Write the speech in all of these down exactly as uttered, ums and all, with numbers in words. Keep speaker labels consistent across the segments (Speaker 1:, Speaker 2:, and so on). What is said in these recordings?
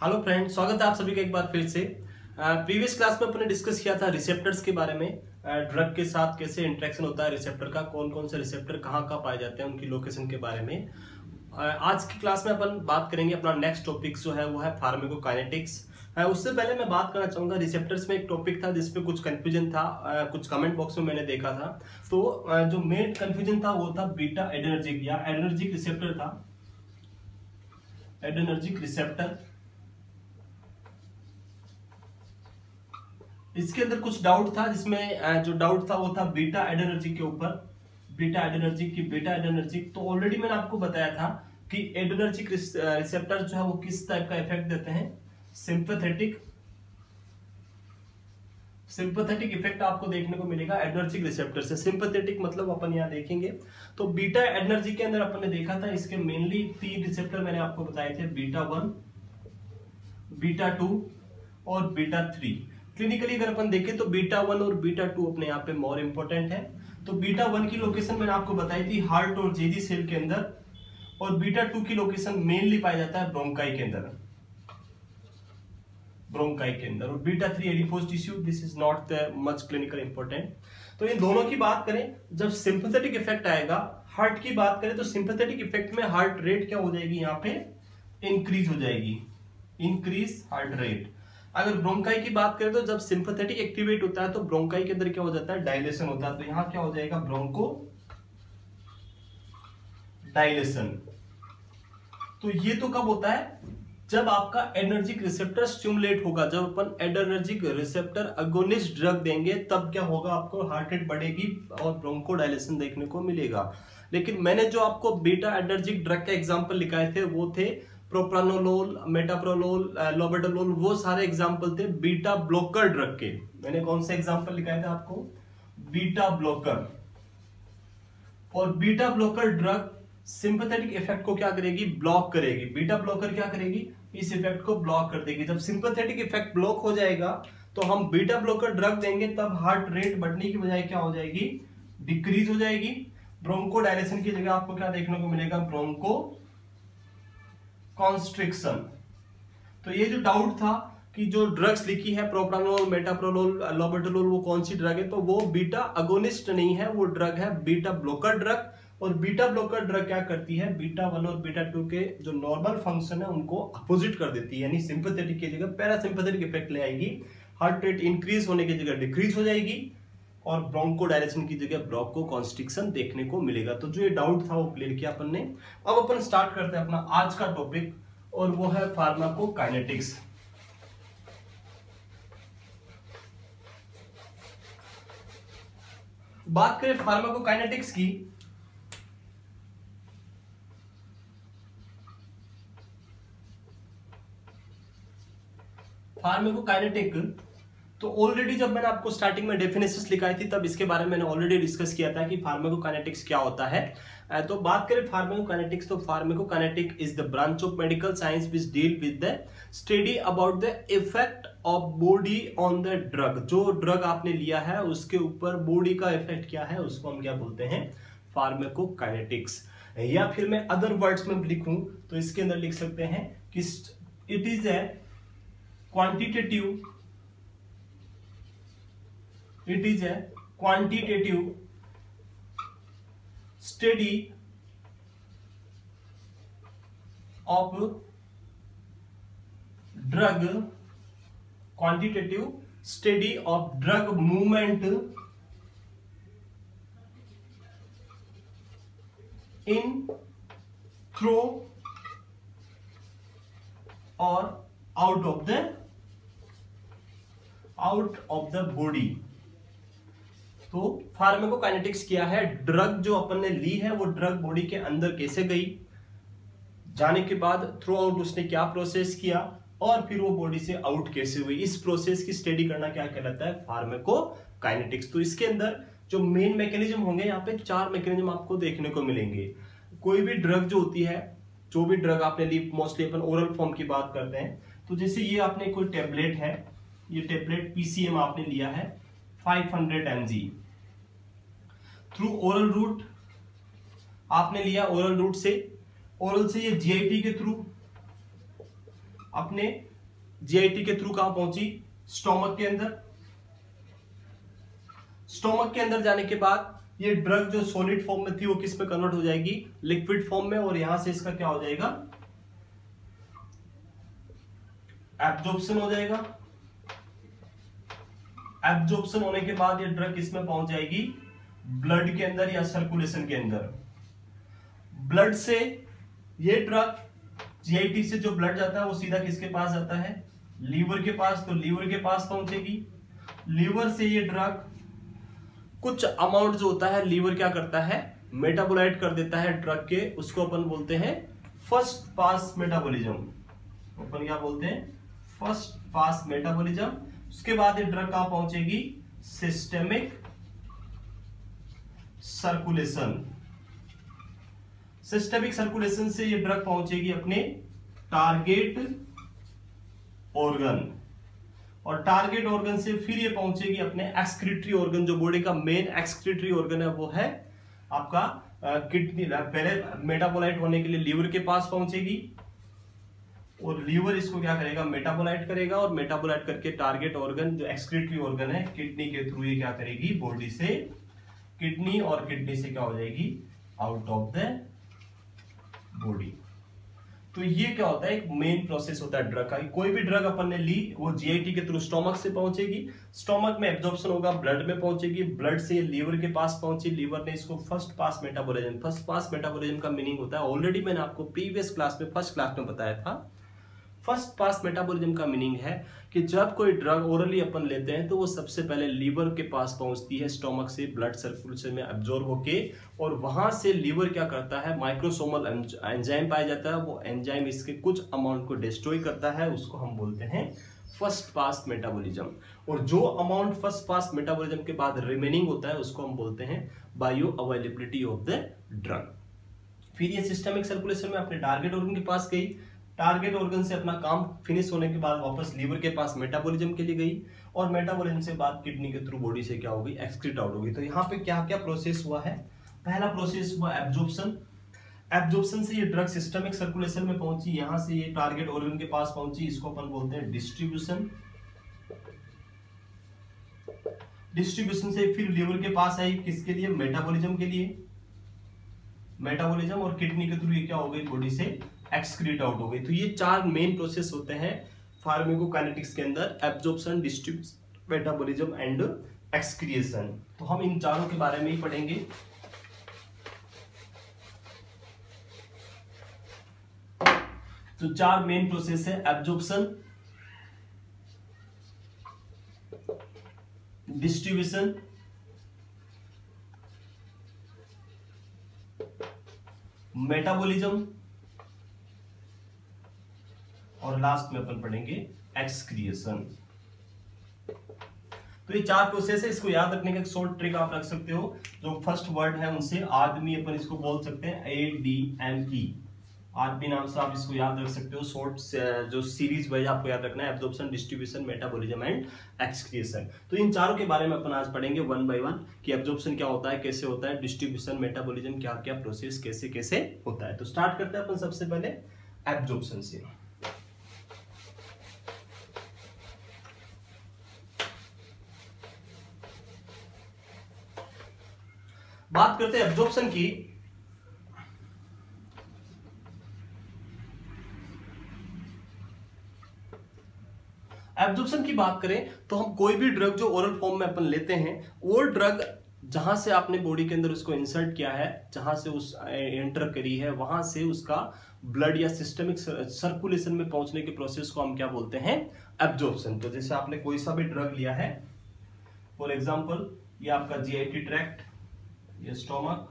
Speaker 1: Hello friends, स्वागत है आप सभी का एक बार फिर से। प्रीवियस क्लास में अपने डिस्कस किया था रिसेप्टर्स के बारे में, ड्रग के साथ कैसे इंटरेक्शन होता है रिसेप्टर का, कौन कौन से रिसेप्टर कहाँ कहाँ पाए जाते हैं, उनकी लोकेशन के बारे में। आज की क्लास में अपन बात करेंगे, अपना नेक्स्ट टॉपिक जो है वो है फार्माकोकाइनेटिक्स। उससे पहले मैं बात करना चाहूंगा, रिसेप्टर्स में एक टॉपिक था जिसपे कुछ कंफ्यूजन था, कुछ कमेंट बॉक्स में मैंने देखा था। तो जो मेन कंफ्यूजन था वो था बीटा एडर्जिक या एडर्जिक रिसेप्टर था, एडर्जिक रिसेप्टर। इसके अंदर कुछ डाउट था, जिसमें जो डाउट था वो था बीटा एडर्जिक के ऊपर, बीटा एडर्जिक की बीटा एडर्जिक। तो ऑलरेडी मैंने आपको बताया था कि एडर्जिक रिसेप्टर जो है वो किस टाइप का इफेक्ट देते हैं, सिंपैथेटिक सिंपैथेटिक इफेक्ट आपको देखने को मिलेगा एडर्जिक रिसेप्टर से। सिंपैथेटिक मतलब अपन यहाँ देखेंगे तो बीटा एडर्जिक के अंदर अपन ने देखा था, इसके मेनली तीन रिसेप्टर मैंने आपको बताए थे, बीटा वन, बीटा टू और बीटा थ्री। क्लिनिकली अगर अपन देखें तो बीटा वन और बीटा टू अपने यहाँ पे मोर इंपोर्टेंट है। तो बीटा वन की लोकेशन मैंने आपको बताई थी हार्ट और जेजी सेल के अंदर, और बीटा टू की लोकेशन मेनली पाया जाता है ब्रोंकाई के अंदर, ब्रोंकाई के अंदर। और beta three adipose tissue, this is not much clinical important. तो इन दोनों की बात करें, जब सिंपैथेटिक इफेक्ट आएगा, हार्ट की बात करें तो सिंपैथेटिक इफेक्ट में हार्ट रेट क्या हो जाएगी, यहाँ पे इंक्रीज हो जाएगी, इंक्रीज हार्ट रेट। अगर ब्रोंकाई की बात करें तो जब सिंपैथेटिक एक्टिवेट होता है तो ब्रोंकाई के अंदर क्या हो जाता है, डायलेशन होता है। तो यहां क्या हो जाएगा, ब्रोंको डायलेशन। तो ये तो कब होता है, जब आपका एडर्जिक रिसेप्टर स्टिमुलेट होगा। जब अपन एडर्जिक रिसेप्टर अगोनिस्ट ड्रग देंगे तब क्या होगा, आपको हार्ट रेट बढ़ेगी और ब्रोंको डायलेशन देखने को मिलेगा। लेकिन मैंने जो आपको बीटा एडर्जिक ड्रग के एग्जाम्पल लिखाए थे वो थे प्रोप्रानोलोल, मेटाप्रोलोल, लोबेटालोल, वो सारे एग्जाम्पल थे बीटा ब्लॉकर ड्रग के। मैंने कौन से एग्जाम्पल लिखाए थे आपको, बीटा ब्लॉकर। और beta blocker drug sympathetic effect को क्या करेगी, ब्लॉक करेगी। बीटा ब्लॉकर क्या करेगी, इस इफेक्ट को ब्लॉक कर देगी। जब सिंपैथेटिक इफेक्ट ब्लॉक हो जाएगा तो हम बीटा ब्लॉकर ड्रग देंगे, तब हार्ट रेट बढ़ने की बजाय क्या हो जाएगी, डिक्रीज हो जाएगी। ब्रोंको डायलेशन की जगह आपको क्या देखने को मिलेगा, ब्रोंको कॉन्स्ट्रिक्शन। तो ये जो डाउट था कि जो ड्रग्स लिखी है प्रोप्रानोल, मेटाप्रोलोल, लोबेटालोल, वो कौन सी ड्रग है, तो वो बीटा अगोनिस्ट नहीं है, वो ड्रग है बीटा ब्लॉकर ड्रग। और बीटा ब्लॉकर ड्रग क्या करती है, बीटा वन और बीटा टू के जो नॉर्मल फंक्शन है उनको अपोजिट कर देती है, यानी सिंपैथेटिक की जगह पैरासिम्पैथेटिक इफेक्ट ले आएगी। हार्ट रेट इंक्रीज होने की जगह डिक्रीज हो जाएगी और ब्रोंको डायलेशन की जगह ब्रोंको कॉन्स्ट्रिक्शन देखने को मिलेगा। तो जो ये डाउट था वो क्लियर किया अपन ने। अब अपन स्टार्ट करते हैं अपना आज का टॉपिक, और वो है फार्माकोकाइनेटिक्स। बात करें फार्माकोकाइनेटिक्स की, फार्माकोकाइनेटिक तो ऑलरेडी जब मैंने आपको स्टार्टिंग में डेफिनेशंस लिखाई थी तब इसके बारे में मैंने ऑलरेडी डिस्कस किया था कि फार्माकोकाइनेटिक्स क्या होता है। तो बात करें फार्माकोकाइनेटिक्स, तो pharmacokinetic is the branch of medical science which deal with the study about the effect of body on the drug. जो ड्रग आपने लिया है उसके ऊपर बॉडी का इफेक्ट क्या है, उसको हम क्या बोलते हैं, फार्माकोकाइनेटिक्स। या फिर मैं अदर वर्ड्स में लिखूं तो इसके अंदर लिख सकते हैं कि it is a quantitative It is a quantitative study of drug, quantitative study of drug movement in, through or out of the out of the body। तो फार्माकोकाइनेटिक्स क्या है, ड्रग जो अपन ने ली है वो ड्रग बॉडी के अंदर कैसे गई, जाने के बाद थ्रू आउट उसने क्या प्रोसेस किया, और फिर वो बॉडी से आउट कैसे हुई। इस प्रोसेस की स्टडी करना क्या कहलाता है, फार्माकोकाइनेटिक्स। तो इसके अंदर जो मेन मैकेनिज्म होंगे, यहाँ पे चार मैकेनिज्म आपको देखने को मिलेंगे। कोई भी ड्रग जो होती है, जो भी ड्रग आपने ली, मोस्टली अपन ओरल फॉर्म की बात करते हैं। तो जैसे ये आपने कोई टेबलेट है, ये टेबलेट पीसीएम आपने लिया है five hundred M G, through oral route आपने लिया, ओरल रूट से, ओरल से ये जीआईटी के थ्रू अपने जीआईटी के थ्रू कहां पहुंची, स्टोमक के अंदर। स्टोमक के अंदर जाने के बाद ये ड्रग जो सॉलिड फॉर्म में थी वो किस में कन्वर्ट हो जाएगी, लिक्विड फॉर्म में, और यहां से इसका क्या हो जाएगा, एब्जॉर्प्शन हो जाएगा। एब्जॉर्प्शन होने के बाद ये ड्रग किसमें पहुंच जाएगी, ब्लड के अंदर या सर्कुलेशन के अंदर। ब्लड से ये ड्रग जीआईटी से जो ब्लड जाता है वो सीधा किसके पास जाता है, लीवर के पास। तो लीवर के पास पहुंचेगी। लीवर से ये ड्रग कुछ अमाउंट जो होता है लीवर क्या करता है, मेटाबोलाइट कर देता है ड्रग के, उसको अपन बोलते हैं फर्स्ट पास मेटाबॉलिज्म। अपन क्या बोलते हैं, फर्स्ट पास मेटाबॉलिज्म। उसके बाद ये ड्रग कहां पहुंचेगी, सिस्टेमिक सर्कुलेशन। सिस्टेमिक सर्कुलेशन से ये ड्रग पहुंचेगी अपने टारगेट ऑर्गन, और टारगेट ऑर्गन से फिर ये पहुंचेगी अपने एक्सक्रीटरी ऑर्गन। जो बॉडी का मेन एक्सक्रीटरी ऑर्गन है वो है आपका किडनी। पहले मेटाबोलाइट होने के लिए लीवर के पास पहुंचेगी, और लीवर इसको क्या करेगा, मेटाबोलाइट करेगा, और मेटाबोलाइट करके टारगेट ऑर्गन जो एक्सक्रीटरी ऑर्गन है किडनी के थ्रू ये क्या करेगी, बॉडी से किडनी, और किडनी से क्या हो जाएगी, आउट ऑफ द बॉडी। तो ये क्या होता है, एक मेन प्रोसेस होता है ड्रग का। कोई भी ड्रग अपन ने ली वो जीआईटी के थ्रू स्टोमक से पहुंचेगी, स्टोमक में एब्जॉर्प्शन होगा, ब्लड में पहुंचेगी, ब्लड से लीवर के पास पहुंची, लीवर ने इसको first pass metabolism. First pass metabolism का मीनिंग होता है, ऑलरेडी मैंने आपको प्रीवियस क्लास में फर्स्ट क्लास में बताया था। फर्स्ट पास मेटाबॉलिज्म का मीनिंग है कि जब कोई ड्रग ओरली अपन लेते हैं तो वो सबसे पहले लीवर के पास पहुंचती है, स्टोमक से ब्लड सर्कुलेशन में एब्जॉर्ब होके, और वहां से लीवर क्या करता है, माइक्रोसोमल एंजाइम पाया जाता है, वो एंजाइम इसके कुछ अमाउंट को डिस्ट्रॉय करता है, उसको हम बोलते हैं फर्स्ट पास मेटाबॉलिज्म। और जो अमाउंट फर्स्ट पास मेटाबॉलिज्म के बाद रिमेनिंग होता है उसको हम बोलते हैं bioavailability of the drug. फिर ये सिस्टमिक सर्कुलेशन में अपने टारगेट ऑर्गन के पास गई, टारगेट ऑर्गन से अपना काम फिनिश होने के बाद वापस लीवर के पास मेटाबॉलिज्म के लिए गई, और मेटाबॉलिज्म से बाद किडनी के थ्रू बॉडी से क्या होगी, एक्सक्रीट आउट होगी। तो यहाँ पे क्या क्या प्रोसेस हुआ है, पहला प्रोसेस हुआ एब्जॉर्प्शन। एब्जॉर्प्शन से ये ड्रग सिस्टमिक सर्कुलेशन में पहुंची, यहां से ये टारगेट ऑर्गन के पास पहुंची, इसको अपन बोलते हैं डिस्ट्रीब्यूशन। डिस्ट्रीब्यूशन से फिर लीवर के पास आई, किसके लिए, मेटाबॉलिज्म के लिए, मेटाबॉलिज्म, और किडनी के थ्रू ये क्या हो गई, बॉडी से एक्सक्रीट आउट हो गई। तो ये चार मेन प्रोसेस होते हैं फार्माकोकाइनेटिक्स के अंदर, absorption, distribution, metabolism and excretion. तो हम इन चारों के बारे में ही पढ़ेंगे। तो चार मेन प्रोसेस है, एब्जॉर्प्शन, डिस्ट्रीब्यूशन, मेटाबॉलिज्म, और लास्ट में अपन पढ़ेंगे एक्सक्रिएशन। तो ये चार प्रोसेस है, इसको याद रखने का एक शॉर्ट ट्रिक आप रख सकते हो। जो फर्स्ट वर्ड है उनसे आदमी अपन इसको बोल सकते हैं ए डी एम ई, आदमी नाम से आप इसको याद रख सकते हो। शॉर्ट जो सीरीज वाइज आपको याद रखना है, absorption, distribution, metabolism and excretion. तो इन चारों के बारे में अपन आज पढ़ेंगे वन बाय वन कि एब्जॉर्प्शन क्या होता है, कैसे होता है, डिस्ट्रीब्यूशन, मेटाबॉलिज्म क्या क्या प्रोसेस कैसे कैसे होता है। तो स्टार्ट करते हैं अपन सबसे पहले एब्जॉर्प्शन से। बात करते हैं एब्जॉर्प्शन की। एब्जॉर्प्शन की बात करें तो हम कोई भी ड्रग जो ओरल फॉर्म में अपन लेते हैं, वो ड्रग जहां से आपने बॉडी के अंदर उसको इंसर्ट किया है, जहां से उस एंटर करी है, वहां से उसका ब्लड या सिस्टमिक सर्कुलेशन में पहुंचने के प्रोसेस को हम क्या बोलते हैं, एब्जॉर्प्शन। तो जैसे आपने कोई सा भी ड्रग लिया है, फॉर एग्जांपल ये आपका जीआईटी ट्रैक्ट, ये स्टोमक,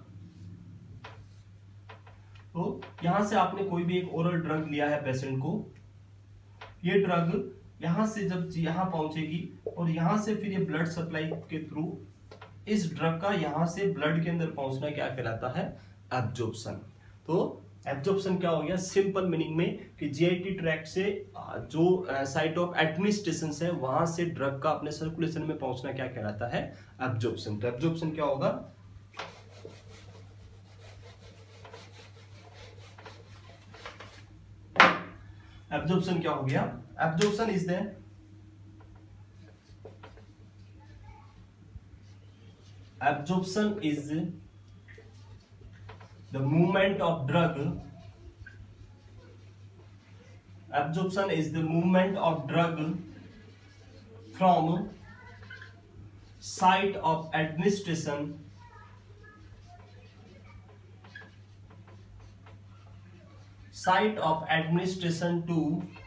Speaker 1: तो यहां से आपने कोई भी एक ओरल ड्रग लिया है पेशेंट को, ये ड्रग यहां से जब यहां पहुंचेगी और यहां से फिर ये ब्लड सप्लाई के थ्रू इस ड्रग का यहां से ब्लड के अंदर पहुंचना क्या कहलाता है, एब्जॉर्प्शन। तो एब्जॉर्प्शन क्या हो गया, सिंपल मीनिंग में कि जीआईटी ट्रैक्ट से जो साइट ऑफ एडमिनिस्ट्रेशन है वहां से ड्रग का अपने सर्कुलेशन में पहुंचना क्या कहलाता है, एब्जॉर्प्शन। तो एब्जॉर्प्शन क्या होगा, एब्जॉर्प्शन क्या हो गया? Absorption is the absorption is the movement of drug absorption is the movement of drug from site of administration site of administration to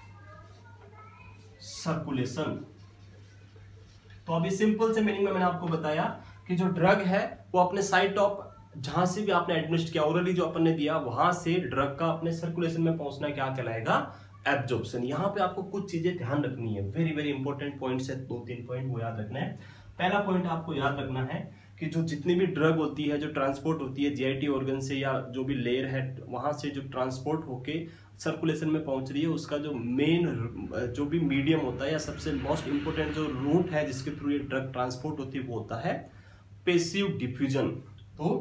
Speaker 1: circulation। तो अभी सिंपल से मीनिंग में मैंने आपको बताया कि जो ड्रग है वो अपने साइट ऑफ, जहां से भी आपने एडमिनिस्टर किया, ओरली जो अपन ने दिया, वहां से ड्रग का अपने सर्कुलेशन में पहुंचना क्या कहलाएगा? एब्जॉर्प्शन। यहाँ पे आपको कुछ चीजें ध्यान रखनी है, वेरी वेरी इंपॉर्टेंट पॉइंट्स है, दो तीन पॉइंट वो याद रखना है। पहला पॉइंट आपको याद रखना है कि जो जितनी भी ड्रग होती है, जो ट्रांसपोर्ट होती है जीआईटी ऑर्गन से या जो भी लेयर है वहां से जो ट्रांसपोर्ट होके सर्कुलेशन में पहुंच रही है, उसका जो मेन जो भी मीडियम होता है या सबसे मोस्ट इंपोर्टेंट जो रूट है जिसके थ्रू ये ड्रग ट्रांसपोर्ट होती है वो होता है पैसिव डिफ्यूजन। तो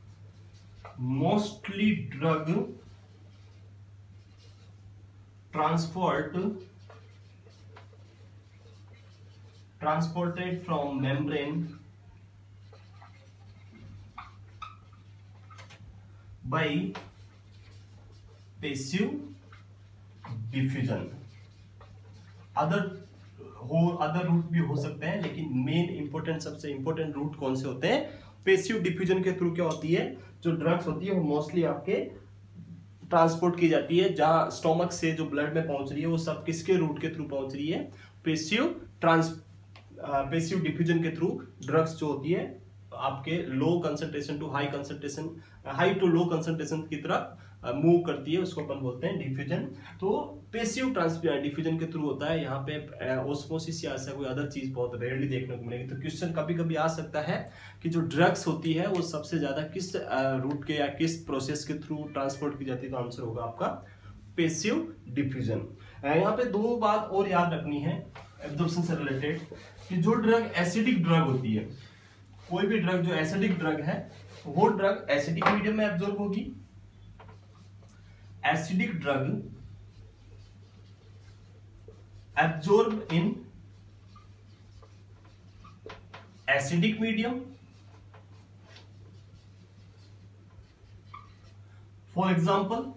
Speaker 1: mostly drug transport transported from membrane by passive diffusion। Other हो अदर रूट भी हो सकते हैं, लेकिन मेन इंपोर्टेंट सबसे इंपोर्टेंट रूट कौन से होते हैं? पैसिव डिफ्यूजन के थ्रू क्या होती है, जो ड्रग्स होती है वो मोस्टली आपके ट्रांसपोर्ट की जाती है, जहां स्टोमक से जो ब्लड में पहुंच रही है वो सब किसके रूट के थ्रू पहुंच रही है? पैसिव ट्रांस पैसिव डिफ्यूजन के थ्रू ड्रग्स जो होती है आपके low concentration to high concentration, high to low concentration की तरफ मूव करती है, उसको अपन बोलते हैं डिफ्यूजन। तो पैसिव ट्रांस डिफ्यूजन के थ्रू होता है। यहाँ पे ऑस्मोसिस या ऐसा कोई अदर चीज बहुत रेयरली देखने को मिलेगी। तो क्वेश्चन कभी कभी आ सकता है कि जो ड्रग्स होती है वो सबसे ज्यादा किस रूट के या किस प्रोसेस के थ्रू ट्रांसपोर्ट की जाती है? तो आंसर होगा आपका पैसिव डिफ्यूजन। यहाँ पे दो बात और याद रखनी है एब्जॉर्प्शन से रिलेटेड, कि जो ड्रग एसिडिक ड्रग होती है, कोई भी ड्रग जो एसिडिक ड्रग है वो ड्रग एसिडिक मीडियम में एब्जॉर्ब होगी। Acidic drug absorb in acidic medium. For example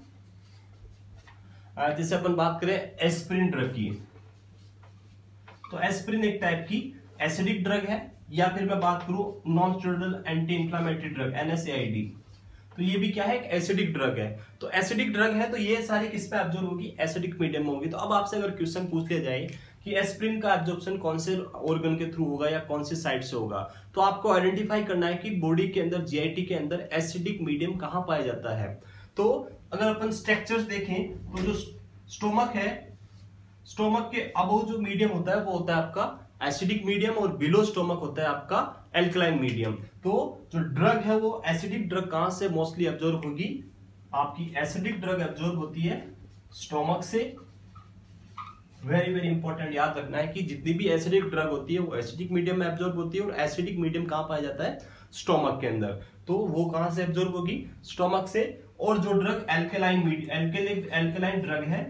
Speaker 1: जैसे अपन बात करें एस्पिरिन ड्रग की, तो एस्पिरिन एक टाइप की एसिडिक ड्रग है, या फिर मैं बात करूं non steroidal anti inflammatory drug NSAID, तो ये भी क्या है? एक एसिडिक ड्रग है। तो एसिडिक ड्रग है तो ये सारी किस पे एब्जॉर्ब होगी? एसिडिक मीडियम में होगी। तो अब आपसे अगर क्वेश्चन पूछ लिया जाए कि एस्पिरिन का एब्जॉर्प्शन कौन से ऑर्गन के थ्रू होगा या कौन से साइड से होगा, तो आपको आइडेंटिफाई करना है कि बॉडी के अंदर जीआईटी के अंदर एसिडिक मीडियम कहां पाया जाता है। तो अगर अपन स्ट्रक्चर्स देखें तो जो स्टोमक है, स्टोमक के अबव जो मीडियम होता है वो होता है आपका एसिडिक मीडियम, और बिलो स्टोमक होता है आपका एल्कलाइन मीडियम। तो जो ड्रग है वो एसिडिक ड्रग कहां से मोस्टली एब्जॉर्ब होगी? आपकी एसिडिक ड्रग एब्जॉर्ब होती है स्टोमक से। वेरी वेरी इंपॉर्टेंट याद रखना है कि जितनी भी एसिडिक ड्रग होती है वो एसिडिक मीडियम में एब्जॉर्ब होती है, और एसिडिक मीडियम कहां पाया जाता है? स्टोमक के अंदर। तो वो कहां से एब्जॉर्ब होगी? स्टोमक से। और जो drug alkaline medium alkaline drug है,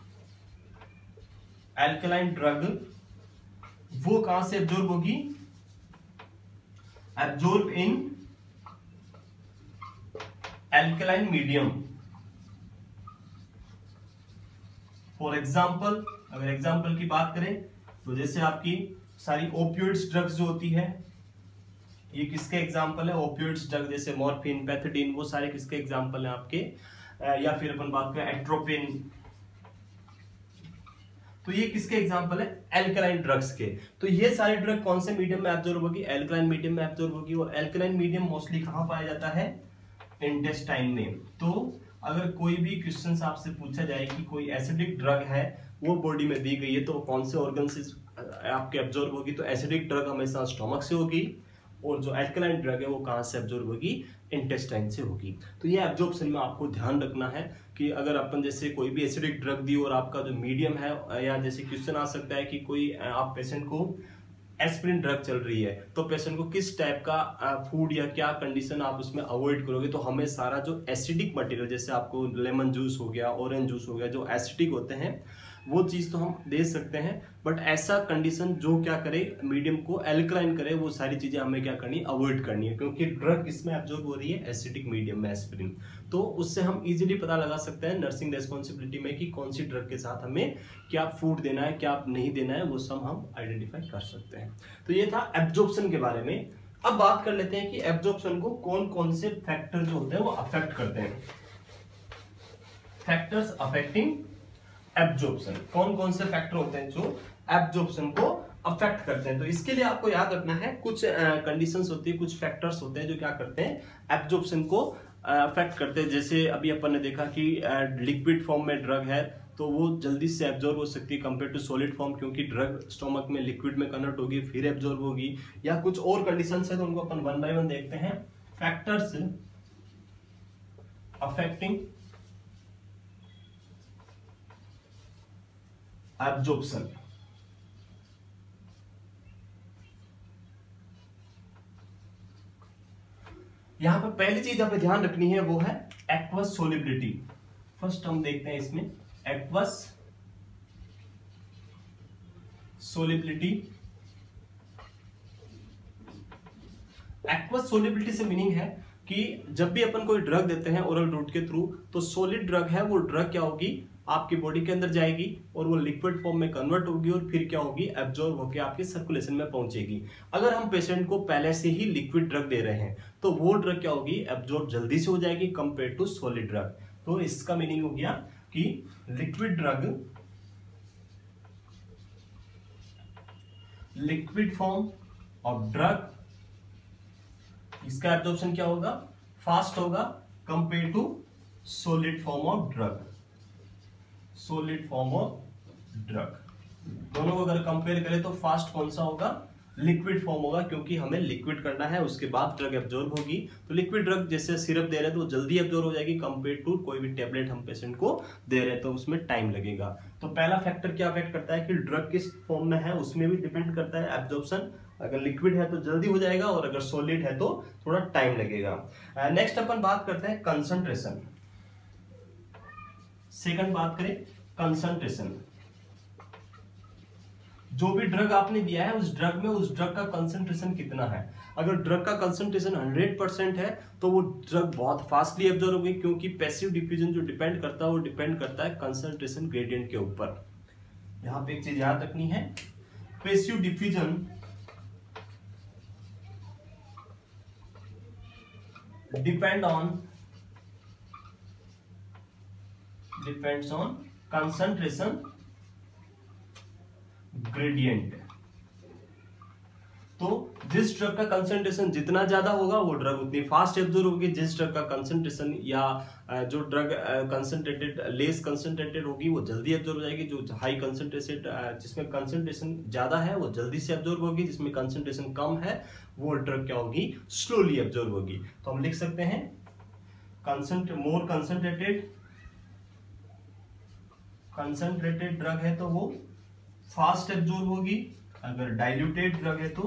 Speaker 1: एल्कलाइन ड्रग वो कहां से एब्जॉर्ब होगी? Absorb in alkaline medium. For example अगर एग्जाम्पल की बात करें तो जैसे आपकी सारी ओपियोइड्स ड्रग्स जो होती है, ये किसके एग्जाम्पल है? ओपियोइड्स ड्रग जैसे मॉर्फिन, पैथेडीन, वो सारे किसके एग्जाम्पल हैं आपके? या फिर अपन बात करें एट्रोपिन, तो ये किसके एग्जाम्पल है? एल्कलाइन ड्रग्स के। तो ये सारे ड्रग कौन से मीडियम में एब्जॉर्ब होगी? एल्कलाइन मीडियम में एब्जॉर्ब होगी। और एल्कलाइन मीडियम मोस्टली कहां पाया जाता है? इंटेस्टाइन में। तो अगर कोई भी क्वेश्चन आपसे पूछा जाए कि कोई एसिडिक ड्रग है वो बॉडी में दी गई है तो कौन से ऑर्गन से आपके एब्जॉर्ब होगी? तो एसिडिक ड्रग हमेशा स्टोमक से होगी, और जो एल्कलाइन ड्रग है वो कहां से एब्जॉर्ब होगी? इंटेस्टाइन से होगी। तो ये एब्जॉर्प्शन में आपको ध्यान रखना है कि अगर अपन जैसे कोई भी एसिडिक ड्रग दी और आपका जो मीडियम है, या जैसे क्वेश्चन आ सकता है कि कोई आप पेशेंट को एस्पिरिन ड्रग चल रही है, तो पेशेंट को किस टाइप का फूड या क्या कंडीशन आप उसमें अवॉइड करोगे, तो हमें सारा जो एसिडिक मटेरियल, जैसे आपको लेमन जूस हो गया, ऑरेंज जूस हो गया, जो एसिडिक होते हैं वो चीज़ तो हम दे सकते हैं, बट ऐसा कंडीशन जो क्या करे, मीडियम को एल्कलाइन करे, वो सारी चीज़ें हमें क्या करनी, अवॉइड करनी है, क्योंकि ड्रग इसमें एब्जॉर्ब हो रही है एसिडिक मीडियम में एस्पिरिन। तो उससे हम इजीली पता लगा सकते हैं नर्सिंग रेस्पॉन्सिबिलिटी में कि कौन सी ड्रग के साथ हमें क्या फूड देना है, क्या नहीं देना है, वो सब हम आइडेंटिफाई कर सकते हैं। तो ये था एब्जॉर्प्शन के बारे में। अब बात कर लेते हैं कि एब्जॉर्प्शन को कौन कौन से फैक्टर जो होते हैं वो अफेक्ट करते हैं। फैक्टर्स अफेक्टिंग एब्जॉर्प्शन, कौन कौन से फैक्टर होते हैं जो एब्जॉर्प्शन को अफेक्ट करते हैं। तो इसके लिए आपको याद रखना है कुछ कंडीशंस होती है, कुछ फैक्टर्स होते हैं जो क्या करते हैं, एब्जॉर्प्शन को अफेक्ट करते हैं। जैसे अभी अपन ने देखा कि लिक्विड फॉर्म में ड्रग है तो वो जल्दी से एब्जॉर्ब हो सकती है कंपेयर टू सॉलिड फॉर्म, क्योंकि ड्रग स्टोमक में लिक्विड में कन्वर्ट होगी फिर एब्जॉर्ब होगी, या कुछ और कंडीशंस है तो उनको अपन वन बाय वन देखते हैं। फैक्टर्स अफेक्टिंग एब्जॉर्प्शन, यहां पर पहली चीज हमें ध्यान रखनी है वो है एक्वस सोलिबिलिटी। फर्स्ट हम देखते हैं इसमें एक्वस सोलिबिलिटी। एक्वस सोलिबिलिटी से मीनिंग है कि जब भी अपन कोई ड्रग देते हैं ओरल रूट के थ्रू, तो सॉलिड ड्रग है वो ड्रग क्या होगी, आपकी बॉडी के अंदर जाएगी और वो लिक्विड फॉर्म में कन्वर्ट होगी और फिर क्या होगी, एब्जॉर्ब होकर आपके सर्कुलेशन में पहुंचेगी। अगर हम पेशेंट को पहले से ही लिक्विड ड्रग दे रहे हैं तो वो ड्रग क्या होगी, एब्जॉर्ब जल्दी से हो जाएगी कंपेयर टू सॉलिड ड्रग। तो इसका मीनिंग हो गया कि liquid drug, liquid form of drug, इसका एब्जॉर्प्शन क्या होगा, फास्ट होगा compare to solid form of drug. Solid form of drug दोनों को अगर कंपेयर करें तो फास्ट कौन सा होगा, लिक्विड फॉर्म होगा, क्योंकि हमें लिक्विड करना है उसके बाद ड्रग एब्जॉर्ब होगी। तो लिक्विड ड्रग जैसे सिरप दे रहे हैं तो जल्दी एब्जॉर्ब हो जाएगी कंपेयर टू कोई भी टेबलेट हम पेशेंट को दे रहे हैं तो उसमें टाइम लगेगा। तो पहला फैक्टर क्या अफेक्ट करता है कि ड्रग किस फॉर्म में है उसमें भी डिपेंड करता है एब्जॉर्प्शन। अगर लिक्विड है तो जल्दी हो जाएगा और अगर सॉलिड है तो थोड़ा टाइम लगेगा। नेक्स्ट अपन बात करते हैं कंसंट्रेशन। सेकंड बात करें कंसंट्रेशन, जो भी ड्रग आपने दिया है उस ड्रग में उस ड्रग का कंसंट्रेशन कितना है। अगर ड्रग का कंसंट्रेशन हंड्रेड परसेंट है तो वो ड्रग बहुत फास्टली एब्जॉर्ब होगी, क्योंकि पैसिव डिफ्यूजन जो डिपेंड करता है वो डिपेंड करता है कंसंट्रेशन ग्रेडियंट के ऊपर। यहां पे एक चीज याद रखनी है, passive diffusion depend on depends on concentration gradient. तो जिस ड्रग का कंसंट्रेशन जितना ज्यादा होगा वो ड्रग उतनी फास्ट एब्जॉर्ब होगी, जिस ड्रग का कंसंट्रेशन या जो ड्रग कंसंट्रेटेड लेस कंसंट्रेटेड होगी वो जल्दी एब्जॉर्ब हो जाएगी। जो हाई कंसंट्रेटेड जिसमें कंसंट्रेशन ज्यादा है वो जल्दी से एब्जॉर्ब होगी, जिसमें कंसंट्रेशन कम है वो ड्रग क्या होगी, स्लोली एब्जॉर्ब होगी। तो हम लिख सकते हैं concentrate more concentrated concentrated drug है तो वो फास्ट एब्जॉर्ब होगी, अगर डाइल्यूटेड ड्रग है तो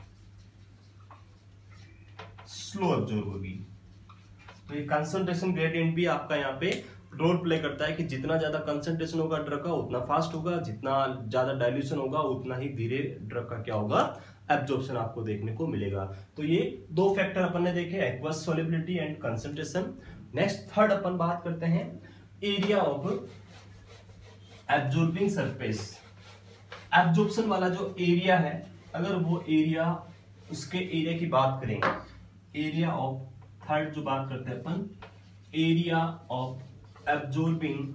Speaker 1: स्लो एब्जॉर्ब होगी। तो ये कंसंट्रेशन ग्रेडियंट भी आपका यहाँ पे रोल प्ले करता है कि जितना ज्यादा कंसंट्रेशन होगा ड्रग का उतना फास्ट होगा, जितना ज्यादा डाइल्यूशन होगा उतना ही धीरे ड्रग का क्या होगा, एब्जॉर्प्शन आपको देखने को मिलेगा। तो ये दो फैक्टर अपन ने देखे, aqueous solubility and concentration. Next third अपन बात करते हैं area of absorbing surface. Absorption वाला जो एरिया है, अगर वो एरिया उसके एरिया की बात करें, एरिया ऑफ थर्ड जो बात करते हैं अपन, एरिया ऑफ एब्जॉर्बिंग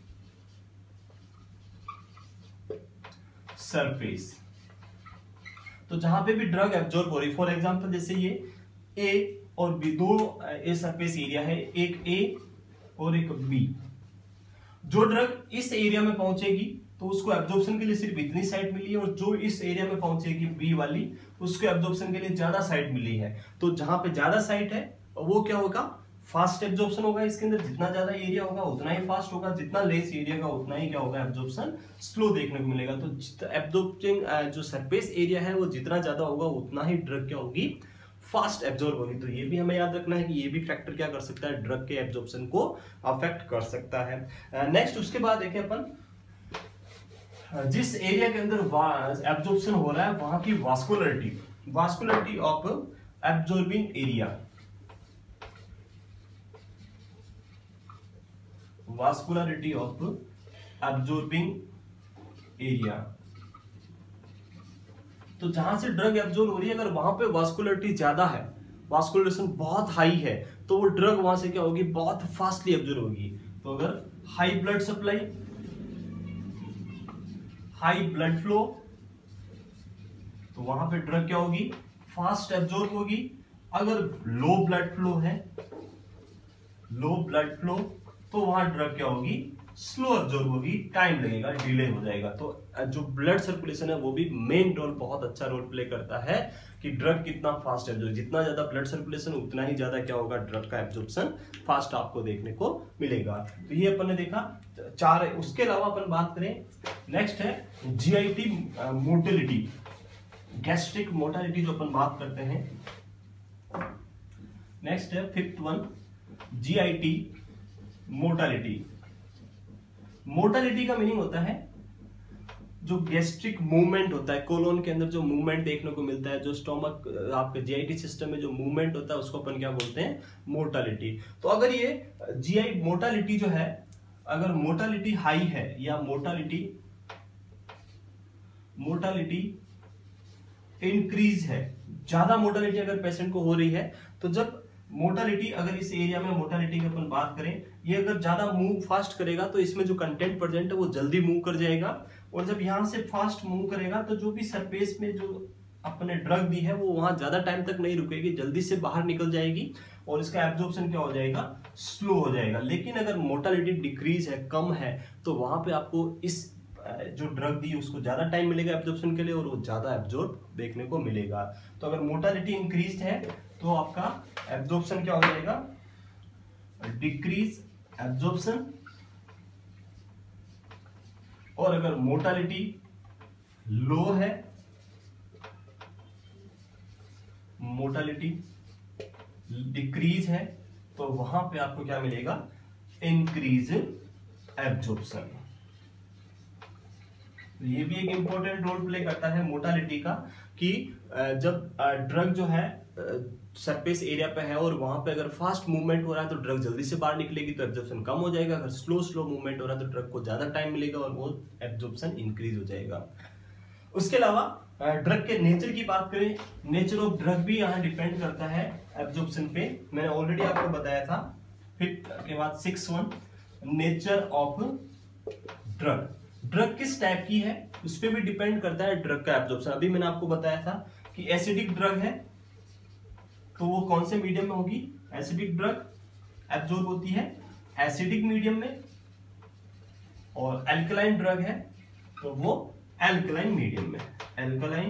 Speaker 1: सरफेस, तो जहां पे भी ड्रग एब्जॉर्ब हो रही, फॉर एग्जांपल जैसे ये ए और बी, दो ए सरफेस एरिया है, एक ए और एक बी। जो ड्रग इस एरिया में पहुंचेगी तो उसको एब्जॉर्प्शन के लिए सिर्फ इतनी साइड मिली है, और जो इस एरिया में पहुंचेगी बी वाली उसको एब्जॉर्प्शन के लिए ज्यादा साइड मिली है। तो जहां पे ज्यादा साइड है वो क्या होगा, फास्ट एब्जॉर्प्शन होगा इसके अंदर, जितना ज्यादा एरिया होगा उतना ही फास्ट होगा, जितना लेस एरिया का उतना ही क्या होगा एब्जॉर्प्शन स्लो देखने को मिलेगा। तो एब्जॉर्बिंग जो सरफेस एरिया है वो जितना ज्यादा होगा उतना ही ड्रग क्या होगी फास्ट एब्जॉर्ब होगी। तो ये भी हमें याद रखना है कि ये भी फैक्टर क्या कर सकता है ड्रग के एब्जॉर्प्शन को अफेक्ट कर सकता है। नेक्स्ट उसके बाद देखें अपन जिस एरिया के अंदर एब्जॉर्प्शन हो रहा है वहां की vascularity, vascularity of absorbing area, vascularity of absorbing area. तो जहां से ड्रग एब्जॉर्ब हो रही है अगर वहां पे वास्कुलरिटी ज्यादा है, वास्कुलेशन बहुत हाई है, तो वो ड्रग वहां से क्या होगी बहुत फास्टली एब्जॉर्ब होगी। तो अगर high blood supply, high blood flow, तो वहां पे ड्रग क्या होगी फास्ट एब्जॉर्ब होगी। अगर लो ब्लड फ्लो है, लो ब्लड फ्लो, तो वहां ड्रग क्या होगी स्लो एब्जॉर्ब होगी, टाइम लगेगा, डिले हो जाएगा। तो जो ब्लड सर्कुलेशन है वो भी मेन रोल, बहुत अच्छा रोल प्ले करता है कि ड्रग कितना फास्ट एब्जॉर्ब, जितना ज्यादा ब्लड सर्कुलेशन उतना ही ज्यादा क्या होगा ड्रग का एब्जॉर्प्शन फास्ट आपको देखने को मिलेगा। तो ये अपन ने देखा चार है। उसके अलावा अपन बात करें नेक्स्ट है जीआईटी मोटिलिटी, गैस्ट्रिक मोटिलिटी जो अपन बात करते हैं। नेक्स्ट है fifth one GIT motility. Motility का मीनिंग होता है जो गैस्ट्रिक मूवमेंट होता है, कोलोन के अंदर जो मूवमेंट देखने को मिलता है, जो स्टोमक आपके जीआईटी सिस्टम में जो मूवमेंट होता है उसको अपन क्या बोलते हैं मोटिलिटी। तो अगर ये जीआई मोटिलिटी जो है, अगर मोटिलिटी हाई है या मोटिलिटी मोटिलिटी इंक्रीज है, ज्यादा मोटिलिटी अगर पेशेंट को हो रही है, तो जब मोटिलिटी अगर इस एरिया में मोटिलिटी की अपन बात करें, ये अगर ज्यादा मूव फास्ट करेगा तो इसमें जो कंटेंट प्रेजेंट है वो जल्दी मूव कर जाएगा, और जब यहां से फास्ट मूव करेगा तो जो भी सरफेस में जो अपने ड्रग दी है वो वहां ज्यादा टाइम तक नहीं रुकेगी, जल्दी से बाहर निकल जाएगी और इसका एब्जॉर्प्शन क्या हो जाएगा स्लो हो जाएगा। लेकिन अगर मोटिलिटी डिक्रीज है, कम है, तो वहां पे आपको इस जो ड्रग दी उसको ज्यादा टाइम मिलेगा एब्जॉर्प्शन के लिए और वो ज्यादा एब्जॉर्ब देखने को मिलेगा। तो अगर मोटिलिटी इंक्रीज है तो आपका एब्जॉर्प्शन क्या हो जाएगा डिक्रीज एब्जॉर्प्शन, और अगर मोटिलिटी लो है, मोटिलिटी डिक्रीज है, तो वहां पे आपको क्या मिलेगा इंक्रीज एब्जॉर्प्शन। ये भी एक इंपॉर्टेंट रोल प्ले करता है मोटिलिटी का कि जब ड्रग जो है सरफेस एरिया पे है और वहां पे अगर फास्ट मूवमेंट हो रहा है तो ड्रग जल्दी से बाहर निकलेगी तो एब्जॉर्प्शन कम हो जाएगा, अगर स्लो स्लो मूवमेंट हो रहा है तो ड्रग को ज्यादा टाइम मिलेगा और वो एब्जॉर्प्शन इंक्रीज हो जाएगा। उसके अलावा ड्रग के नेचर की बात करें, नेचर ऑफ ड्रग भी यहाँ डिपेंड करता है एब्जॉर्प्शन पे, मैंने ऑलरेडी आपको बताया था। फिर के बाद six one nature of drug, drug किस टाइप की है उस पर भी डिपेंड करता है ड्रग का एब्जॉर्प्शन। अभी मैंने आपको बताया था कि एसिडिक ड्रग है तो वो कौन से मीडियम में होगी, एसिडिक ड्रग एब्जॉर्ब होती है एसिडिक मीडियम में, और एल्कलाइन ड्रग है तो वो एल्कलाइन मीडियम में, alkaline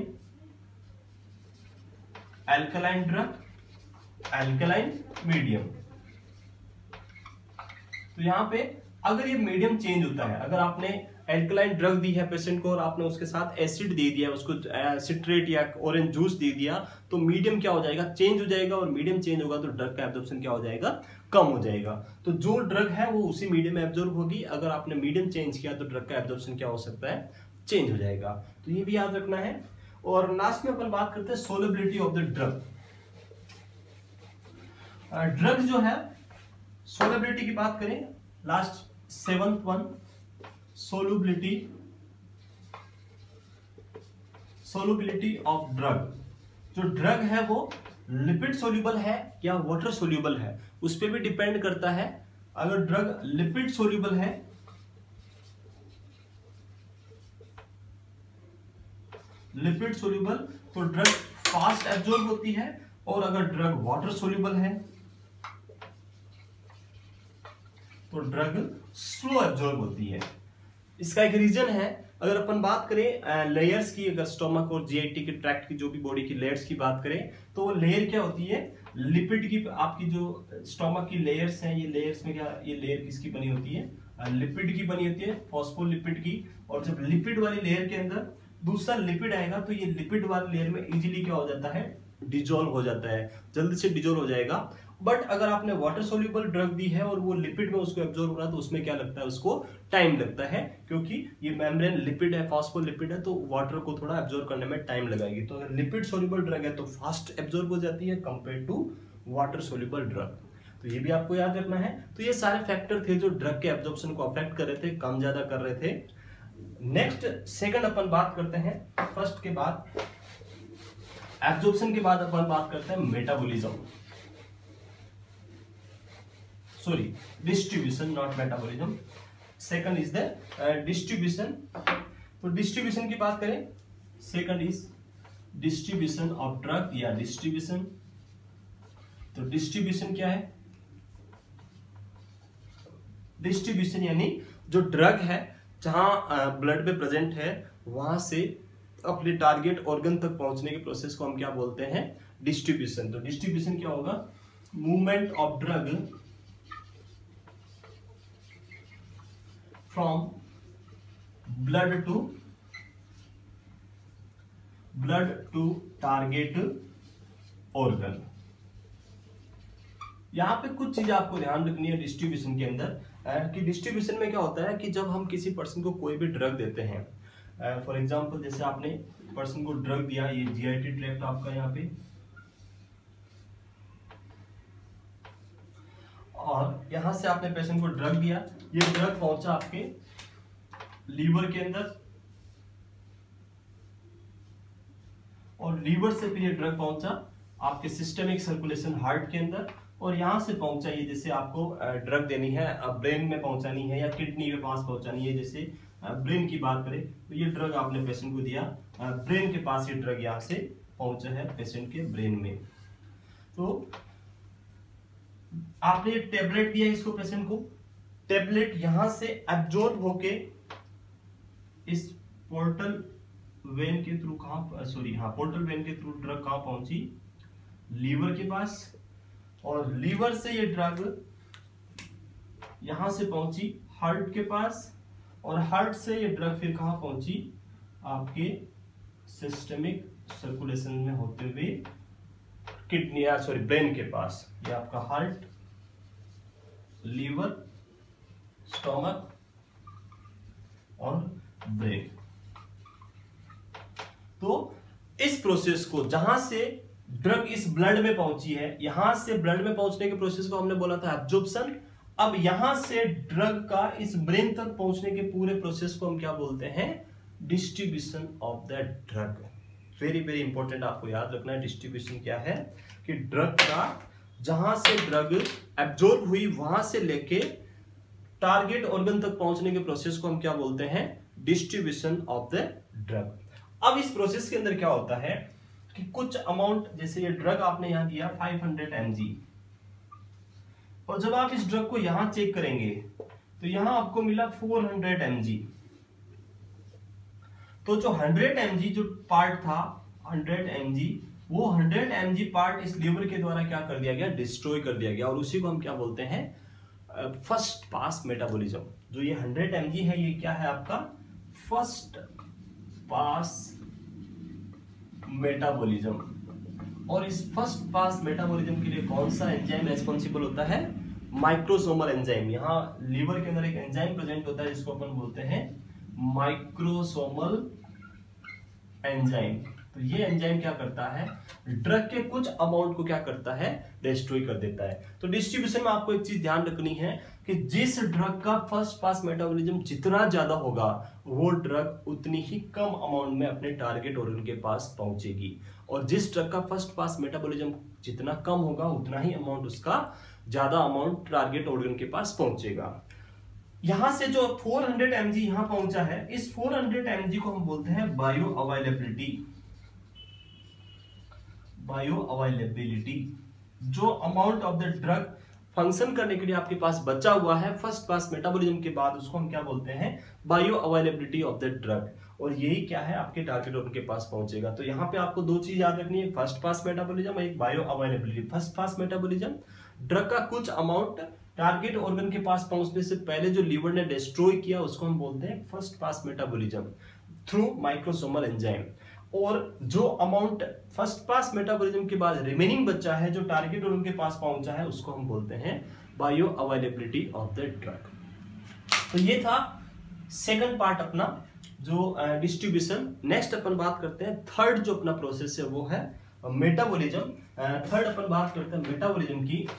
Speaker 1: alkaline drug alkaline medium. तो यहां पे अगर ये मीडियम चेंज होता है, अगर आपने एल्कलाइन ड्रग दी है पेशेंट को और आपने उसके साथ एसिड दे दिया, उसको सिट्रेट या ऑरेंज जूस दे दिया, तो मीडियम क्या हो जाएगा चेंज हो जाएगा, और मीडियम चेंज होगा तो ड्रग का एब्जॉर्प्शन क्या हो जाएगा कम हो जाएगा। तो जो ड्रग है वो उसी मीडियम में एब्जॉर्ब होगी, अगर आपने मीडियम चेंज किया तो ड्रग का एब्जॉर्प्शन क्या हो सकता है चेंज हो जाएगा। तो ये भी याद रखना है। और लास्ट में अपन बात करते हैं solubility of the drug. Drug जो है सोलेबिलिटी की बात करें, last seventh one solubility, solubility of drug. जो ड्रग है वो लिपिड सोल्यूबल है या वाटर सोल्यूबल है उस पर भी डिपेंड करता है। अगर ड्रग लिपिड सोल्यूबल है, लिपिड सोल्यूबल तो ड्रग फास्ट एब्जॉर्ब होती है, और अगर ड्रग वाटर सोल्यूबल है तो ड्रग स्लो एब्जॉर्ब होती है। इसका एक रीजन है अगर अपन बात करें लेयर्स की, अगर स्टोमक और जीआईटी के ट्रैक्ट की जो भी बॉडी की लेयर्स की बात करें तो वो लेयर क्या होती है, लिपिड की। आपकी जो स्टोमक की लेयर्स हैं, ये लेयर्स में क्या, ये लेयर किसकी बनी होती है, लिपिड की बनी होती है, फॉस्फोलिपिड की। और जब लिपिड वाली लेयर के अंदर दूसरा लिपिड आएगा तो ये लिपिड वाली लेयर में इजीली क्या हो जाता है, डिजोल्व हो जाता है, जल्दी से डिजोल्व हो जाएगा। बट अगर आपने वाटर सोल्यूबल ड्रग दी है और वो लिपिड में उसको एब्जॉर्ब हो रहा है तो उसमें क्या लगता है, उसको टाइम लगता है, क्योंकि ये मेम्ब्रेन लिपिड है, फॉस्फोलिपिड है, तो वाटर को थोड़ा एब्जॉर्ब करने में टाइम लगाएगी। तो अगर लिपिड सोल्यूबल ड्रग है तो फास्ट एब्जॉर्ब हो जाती है compare to water soluble drug. तो ये भी आपको याद रखना है। तो ये सारे फैक्टर थे जो ड्रग के एब्जॉर्प्शन को अफेक्ट कर रहे थे, कम ज्यादा कर रहे थे। नेक्स्ट सेकंड अपन बात करते हैं, फर्स्ट के बाद एब्जॉर्प्शन के बाद अपन बात करते हैं metabolism, sorry distribution, not metabolism. Second is the distribution. तो डिस्ट्रीब्यूशन की बात करें, second is distribution of drug या डिस्ट्रीब्यूशन। तो डिस्ट्रीब्यूशन क्या है, डिस्ट्रीब्यूशन यानी जो ड्रग है जहां ब्लड में प्रेजेंट है वहां से अपने टारगेट ऑर्गन तक पहुंचने के प्रोसेस को हम क्या बोलते हैं, डिस्ट्रीब्यूशन। तो डिस्ट्रीब्यूशन क्या होगा, movement of drug from blood to blood to target organ. यहां पे कुछ चीजें आपको ध्यान रखनी है डिस्ट्रीब्यूशन के अंदर, कि डिस्ट्रीब्यूशन में क्या होता है कि जब हम किसी पर्सन को कोई भी ड्रग देते हैं, फॉर एग्जांपल जैसे आपने पर्सन को ड्रग दिया, ये जीआईटी ट्रैक्ट आपका यहाँ पे, और यहां से आपने पेशेंट को ड्रग दिया, ये ड्रग पहुंचा आपके लीवर के अंदर, और लीवर से फिर ये ड्रग पहुंचा आपके सिस्टमिक सर्कुलेशन हार्ट के अंदर, और यहां से पहुंचा ये जैसे आपको ड्रग देनी है ब्रेन में पहुंचानी है या किडनी के पास पहुंचानी है। जैसे ब्रेन की बात करें तो ये ड्रग आपने पेशेंट को दिया, ब्रेन के पास ये ड्रग यहां से पहुंचा है पेशेंट के ब्रेन में। तो आपने ये टेबलेट दिया इसको पेशेंट को, टेबलेट यहां से एब्जॉर्ब होके इस पोर्टल वेन के थ्रू कहां, सॉरी हाँ पोर्टल वेन के थ्रू ड्रग कहां पहुंची, लीवर के पास, और लीवर से ये ड्रग यहां से पहुंची हार्ट के पास, और हार्ट से ये ड्रग फिर कहां पहुंची, आपके सिस्टमिक सर्कुलेशन में होते हुए किडनी या सॉरी ब्रेन के पास। ये आपका हार्ट, लीवर, स्टोमक और ब्रेन। तो इस प्रोसेस को जहां से ड्रग इस ब्लड में पहुंची है, यहां से ब्लड में पहुंचने के प्रोसेस को हमने बोला था एब्जॉर्प्शन। अब यहां से ड्रग का इस ब्रेन तक पहुंचने के पूरे प्रोसेस को हम क्या बोलते हैं, distribution of the drug. Very very important, आपको याद रखना है डिस्ट्रीब्यूशन क्या है, कि ड्रग का जहां से ड्रग एब्जॉर्ब हुई वहां से लेके टारगेट ऑर्गन तक पहुंचने के प्रोसेस को हम क्या बोलते हैं, डिस्ट्रीब्यूशन ऑफ द ड्रग। अब इस प्रोसेस के अंदर क्या होता है कि कुछ अमाउंट, जैसे ये ड्रग आपने यहां दिया फाइव हंड्रेड एम जी, और जब आप इस ड्रग को यहां चेक करेंगे तो यहां आपको मिला फोर हंड्रेड एम जी। तो जो हंड्रेड एम जी जो पार्ट था, हंड्रेड एम जी, वो हंड्रेड एम जी पार्ट इस लीवर के द्वारा क्या कर दिया गया, डिस्ट्रॉय कर दिया गया, और उसी को हम क्या बोलते हैं, फर्स्ट पास मेटाबॉलिज्म। जो ये हंड्रेड एम जी है ये क्या है आपका, फर्स्ट पास मेटाबॉलिज्म। और इस फर्स्ट पास मेटाबॉलिज्म के लिए कौन सा एंजाइम रेस्पॉन्सिबल होता है, माइक्रोसोमल एंजाइम। यहाँ लीवर के अंदर एक एंजाइम प्रेजेंट होता है जिसको अपन बोलते हैं माइक्रोसोमल एंजाइम। तो ये एंजाइम क्या करता है, ड्रग के कुछ अमाउंट को क्या करता है, डिस्ट्रॉय कर देता है। तो डिस्ट्रीब्यूशन में आपको एक चीज ध्यान रखनी है कि जिस ड्रग का फर्स्ट पास मेटाबॉलिज्म जितना ज्यादा होगा वो ड्रग उतनी ही कम अमाउंट में अपने टारगेट ऑर्गन के पास पहुंचेगी, और जिस ड्रग का फर्स्ट पास मेटाबॉलिज्म जितना कम होगा उतना ही अमाउंट उसका ज्यादा अमाउंट टारगेट ऑर्गन के पास पहुंचेगा। यहां से जो फोर हंड्रेड एम जी यहां पहुंचा है, इस फोर हंड्रेड एम जी को हम बोलते हैं बायो अवेलेबिलिटी। बायो अवेलेबिलिटी, जो amount of the drug function करने के लिए आपके पास बचा हुआ है फर्स्ट पास मेटाबॉलिज्म के बाद, उसको हम क्या बोलते हैं, bioavailability of the drug. और यही क्या है, आपके टारगेट ऑर्गन के पास पहुंचेगा। तो यहाँ पे आपको दो चीज याद रखनी है, फर्स्ट पास मेटाबॉलिज्म, एक bioavailability. First pass metabolism, drug का कुछ अमाउंट टारगेट ऑर्गन के पास पहुंचने से पहले जो लीवर ने डिस्ट्रॉय किया उसको हम बोलते हैं first pass metabolism through microsomal enzyme. और जो अमाउंट फर्स्ट पास मेटाबॉलिज्म के बाद रिमेनिंग बचा है जो टारगेट ऑर्गन के पास पहुंचा है उसको हम बोलते हैं bioavailability of the drug. तो ये था सेकंड पार्ट अपना जो डिस्ट्रीब्यूशन। नेक्स्ट अपन बात करते हैं थर्ड जो अपना प्रोसेस है वो है मेटाबॉलिज्म। थर्ड अपन बात करते हैं मेटाबॉलिज्म की।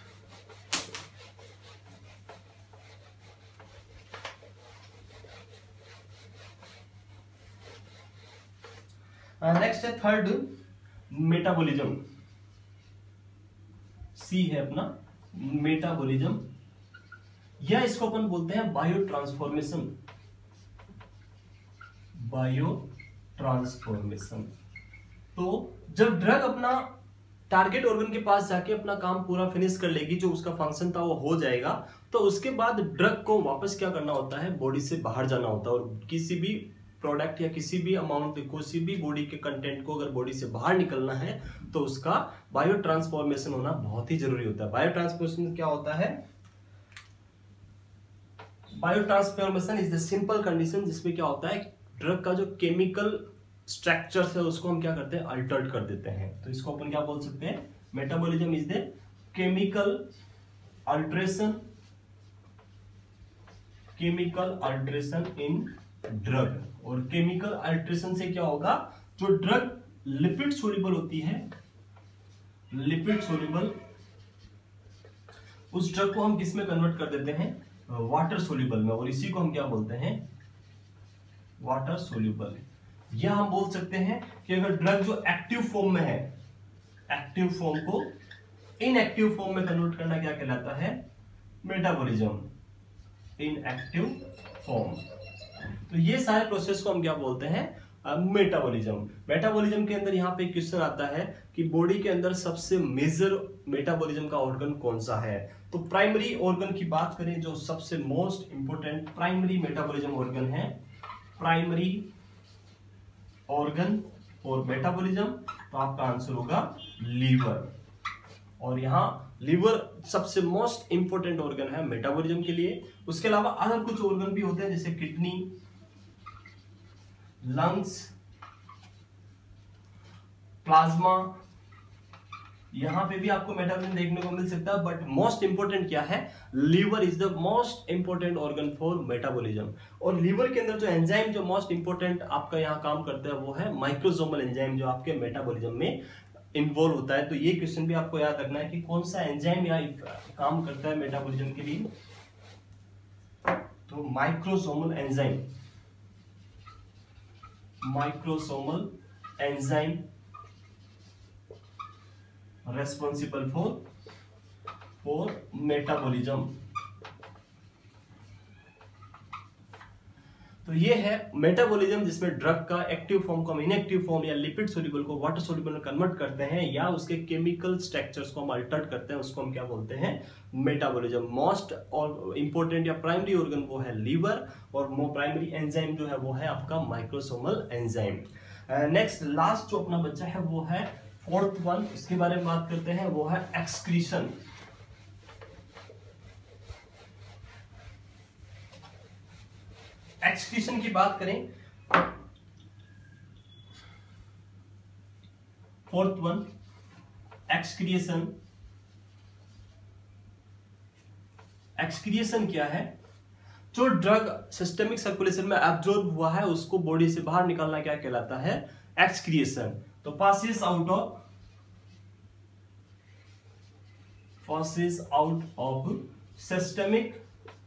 Speaker 1: नेक्स्ट है थर्ड मेटाबॉलिज्म, सी है अपना मेटाबॉलिज्म, या इसको अपन बोलते हैं बायो ट्रांसफॉर्मेशन। Bio transformation. तो जब ड्रग अपना टारगेट ऑर्गन के पास जाके अपना काम पूरा फिनिश कर लेगी, जो उसका फंक्शन था वो हो जाएगा, तो उसके बाद ड्रग को वापस क्या करना होता है, बॉडी से बाहर जाना होता है। और किसी भी प्रोडक्ट या किसी भी अमाउंट, किसी भी बॉडी के कंटेंट को अगर बॉडी से बाहर निकलना है तो उसका बायो ट्रांसफॉर्मेशन होना बहुत ही जरूरी होता है। बायो ट्रांसफॉर्मेशन क्या होता है, biotransformation is the simple condition जिसमें क्या होता है, ड्रग का जो केमिकल स्ट्रक्चर है उसको हम क्या करते हैं, अल्टर्ड कर देते हैं। तो इसको अपन क्या बोल सकते हैं, metabolism is the chemical alteration, chemical alteration in drug. और केमिकल अल्ट्रेशन से क्या होगा, जो ड्रग लिपिड सोल्यूबल होती है, लिपिड सोल्यूबल, उस ड्रग को हम किस में कन्वर्ट कर देते हैं, वाटर सोल्यूबल में। और इसी को हम क्या बोलते हैं, वाटर सोल्यूबल। या हम बोल सकते हैं कि अगर ड्रग जो एक्टिव फॉर्म में है, एक्टिव फॉर्म को इनएक्टिव फॉर्म में कन्वर्ट करना क्या कहलाता है, मेटाबॉलिज्म, इनएक्टिव फॉर्म। तो ये सारे प्रोसेस को हम क्या बोलते हैं, मेटाबॉलिज्म। मेटाबॉलिज्म के अंदर यहाँ पे क्वेश्चन आता है कि बॉडी के अंदर सबसे मेजर मेटाबॉलिज्म का ऑर्गन कौन सा है। तो प्राइमरी ऑर्गन की बात करें, जो सबसे most important primary metabolism organ है, प्राइमरी ऑर्गन और मेटाबॉलिज्म, तो आपका आंसर होगा लीवर। और यहाँ लीवर सबसे मोस्ट इंपोर्टेंट ऑर्गन है मेटाबॉलिज्म के लिए। उसके अलावा अगर कुछ ऑर्गन भी होते हैं जैसे किडनी, लंग्स, प्लाज्मा, यहां पे भी आपको मेटाबॉलिज्म देखने को मिल सकता है। बट मोस्ट इंपोर्टेंट क्या है, liver is the most important organ for metabolism. और लीवर के अंदर जो एंजाइम जो मोस्ट इंपोर्टेंट आपका यहाँ काम करता है वो है माइक्रोसोमल एंजाइम, जो आपके मेटाबॉलिज्म में इन्वॉल्व होता है। तो ये क्वेश्चन भी आपको याद रखना है कि कौन सा एंजाइम यहाँ काम करता है मेटाबॉलिज्म के लिए। तो microsomal enzyme, microsomal enzyme responsible for for metabolism. तो ये है मेटाबॉलिज्म, जिसमें ड्रग का एक्टिव फॉर्म को हम इनएक्टिव फॉर्म या लिपिड सोल्यूबल को वाटर सोल्यूबल में कन्वर्ट करते हैं, या उसके केमिकल स्ट्रक्चर्स को हम अल्टर करते हैं, उसको हम क्या बोलते हैं, मेटाबॉलिज्म। मोस्ट और इंपोर्टेंट या प्राइमरी ऑर्गन वो है लीवर, और प्राइमरी एंजाइम जो है वो है आपका माइक्रोसोमल एंजाइम। नेक्स्ट लास्ट जो अपना बच्चा है वो है फोर्थ वन, इसके बारे में बात करते हैं, वो है एक्सक्रीशन। एक्सक्रीशन की बात करें, फोर्थ वन एक्सक्रिएशन। एक्सक्रिएशन क्या है, जो ड्रग सिस्टेमिक सर्कुलेशन में एब्जॉर्ब हुआ है उसको बॉडी से बाहर निकालना क्या कहलाता है, एक्सक्रिएशन। तो passes out of passes out of systemic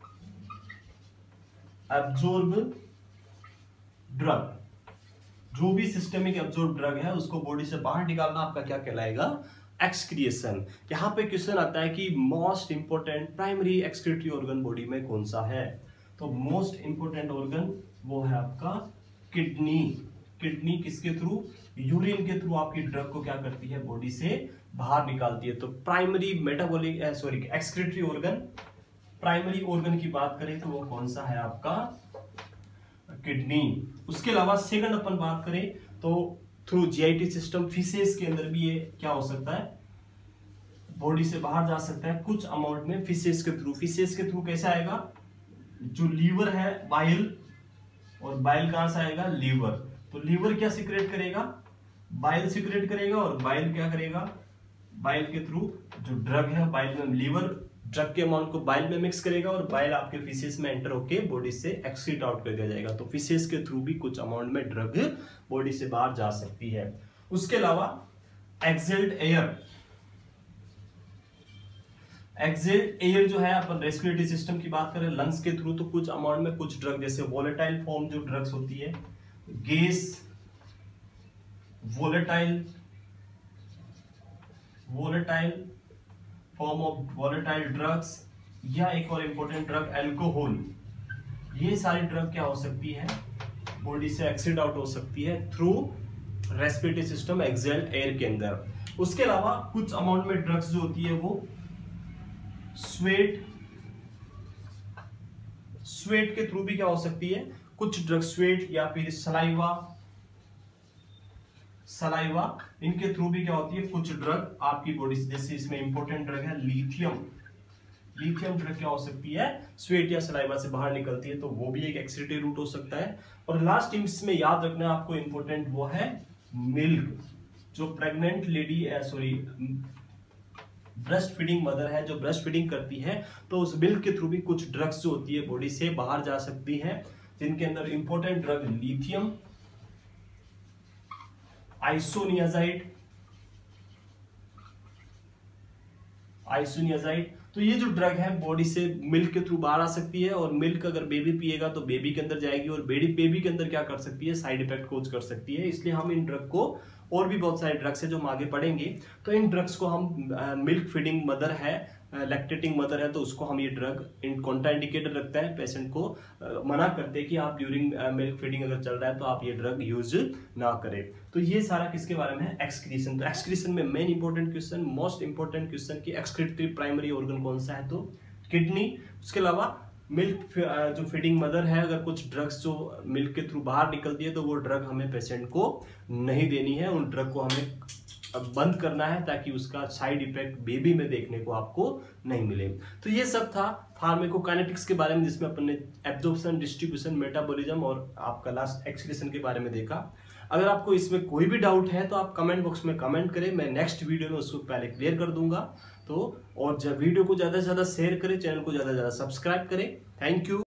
Speaker 1: absorb drug, जो भी सिस्टेमिक एब्जॉर्ब ड्रग है उसको बॉडी से बाहर निकालना आपका क्या कहलाएगा, एक्सक्रिएशन। यहां पे क्वेश्चन आता है कि most important primary excretory organ body में कौन सा है। तो मोस्ट इंपोर्टेंट ऑर्गन वो है आपका किडनी। किडनी किसके थ्रू, यूरिन के थ्रू आपकी ड्रग को क्या करती है, बॉडी से बाहर निकालती है। तो primary metabolic sorry excretory organ, primary organ की बात करें तो वो कौन सा है आपका किडनी। उसके अलावा सेकंड अपन बात करें तो थ्रू जीआईटी सिस्टम फिशेस के अंदर भी ये क्या हो सकता है, बॉडी से बाहर जा सकता है कुछ अमाउंट में फिशेस के थ्रू। फिशेस के थ्रू कैसे आएगा, जो लीवर है बाइल, और बाइल कहां से आएगा, लीवर। तो लीवर क्या सिक्रेट करेगा, बाइल सिक्रेट करेगा, और बाइल क्या करेगा, बाइल के थ्रू जो ड्रग है बाइल में, लीवर ड्रग के अमाउंट को बाइल में मिक्स करेगा और बाइल आपके फिशेस में एंटर होके बॉडी से एक्सीट आउट कर दिया जाएगा। तो फिशेस के थ्रू भी कुछ अमाउंट में ड्रग बॉडी से बाहर जा सकती है। उसके अलावा एक्सेल्ड एयर, एक्सेल्ड एयर जो है अपन रेस्पिरेटरी सिस्टम की बात करें लंग्स के थ्रू, तो कुछ अमाउंट में कुछ ड्रग जैसे वोलेटाइल फॉर्म जो ड्रग्स होती है, gas, volatile volatile form of volatile drugs, या एक और इंपॉर्टेंट ड्रग अल्कोहल, ये सारी ड्रग क्या हो सकती है, बॉडी से एक्सीड आउट हो सकती है through respiratory system exhaled air के अंदर। उसके अलावा कुछ अमाउंट में ड्रग्स जो होती है वो स्वेट, स्वेट के थ्रू भी क्या हो सकती है, कुछ ड्रग स्वेट या फिर सलाइवा, सलाइवा इनके थ्रू भी क्या होती है कुछ ड्रग आपकी बॉडी से, जैसे इसमें इंपॉर्टेंट ड्रग है लिथियम, लिथियम ड्रग क्या हो सकती है, स्वेट या सलाइवा से बाहर निकलती है, तो वो भी एक एक्सीडेंटल रूट हो सकता है। और लास्ट इसमें याद रखना आपको इंपॉर्टेंट वो है मिल्क, जो pregnant lady sorry breast feeding mother है, जो ब्रेस्ट फीडिंग करती है, तो उस मिल्क के थ्रू भी कुछ ड्रग्स जो होती है बॉडी से बाहर जा सकती है, जिनके अंदर important drug lithium, isoniazid, isoniazid. तो ये जो ड्रग है बॉडी से मिल्क के थ्रू बाहर आ सकती है, और मिल्क अगर बेबी पिएगा तो बेबी के अंदर जाएगी, और बेबी बेबी के अंदर क्या कर सकती है, साइड इफेक्ट कोज कर सकती है। इसलिए हम इन ड्रग को, और भी बहुत सारे ड्रग्स है जो हम आगे पढ़ेंगे, तो इन ड्रग्स को हम मिल्क फीडिंग मदर है, लैक्टेटिंग मदर है, तो उसको हम ये ड्रग इन कॉन्ट्राइंडिकेटेड रखता है, पेशेंट को आ, मना करते हैं कि आप ड्यूरिंग मिल्क फीडिंग अगर चल रहा है तो आप ये ड्रग यूज ना करें। तो ये सारा किसके बारे में है, एक्सक्रीशन। तो एक्सक्रीशन में main important question, most important question की एक्सक्रीटरी प्राइमरी ऑर्गन कौन सा है, तो किडनी। उसके अलावा मिल्क जो फीडिंग मदर है, अगर कुछ ड्रग्स जो मिल्क के थ्रू बाहर निकलती है तो वो ड्रग हमें पेशेंट को नहीं देनी है, उन ड्रग को हमें बंद करना है ताकि उसका साइड इफेक्ट बेबी में देखने को आपको नहीं मिले। तो ये सब था फार्माकोकाइनेटिक्स के बारे में, जिसमें अपन ने एब्जॉर्प्शन, डिस्ट्रीब्यूशन, मेटाबॉलिज्म और आपका लास्ट एक्सक्रीशन के बारे में देखा। अगर आपको इसमें कोई भी डाउट है तो आप कमेंट बॉक्स में कमेंट करें, मैं नेक्स्ट वीडियो में उसको पहले क्लियर कर दूंगा। तो और जब वीडियो को ज्यादा से ज्यादा शेयर करें, चैनल को ज्यादा से ज्यादा सब्सक्राइब करें। Thank you.